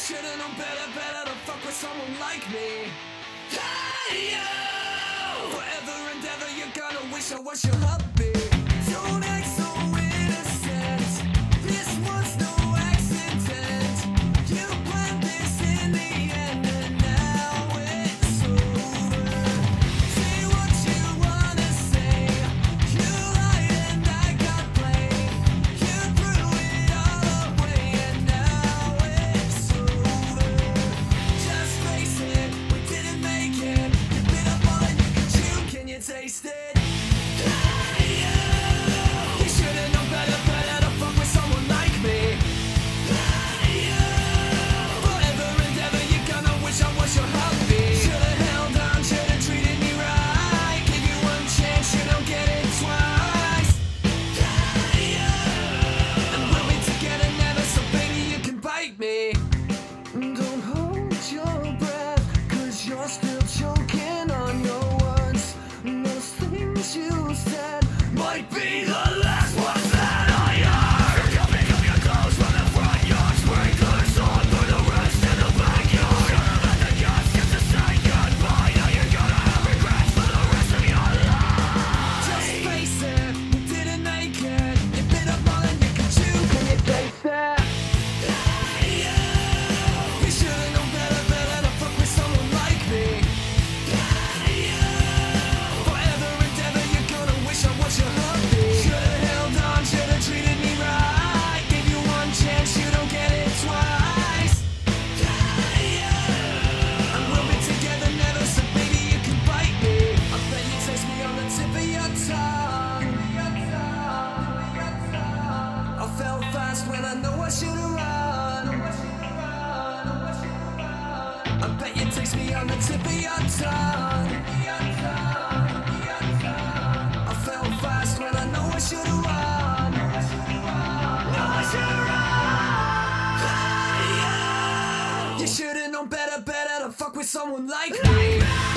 should've known better to fuck with someone like me. Hey you! Forever and ever you're gonna wish I was your hubby. Don't act so innocent. This was no accident. You planned this in the end and now it's over. Say what you wanna say. You lied and I got blamed. You threw it all away and now it's over. Just face it, we didn't make it. You bit up all that you could chew, can you taste it? You should've known better to fuck with someone like me. Forever and ever you're gonna wish I was your hubby. Should've held on, should've treated me right. Give you one chance, you don't get it twice. And we'll be together never, so baby you can bite me. Don't hold your breath, cause you're still choking on your words. Those things you said might be the last ones that I heard. You're picking up your clothes from the front yard, sprinklers on for the rest in the backyard. Should've let the gas just to say goodbye. Now you're gonna have regrets for the rest of your life. Just face it, we didn't make it. You bit up more than you could chew, can you face it? You should've known better to fuck with someone like me. Forever and ever you're gonna wish I was your hubby. Should've held on, should've treated me right. Give you one chance, you don't get it twice. And we'll be together never, so baby you can bite me. I bet you taste me on the tip of your tongue. I fell fast when I know I should've run. I bet you taste me on the tip of your tongue. I fell fast when I know I should've run. Know I should've run. You should've known better to fuck with someone like me.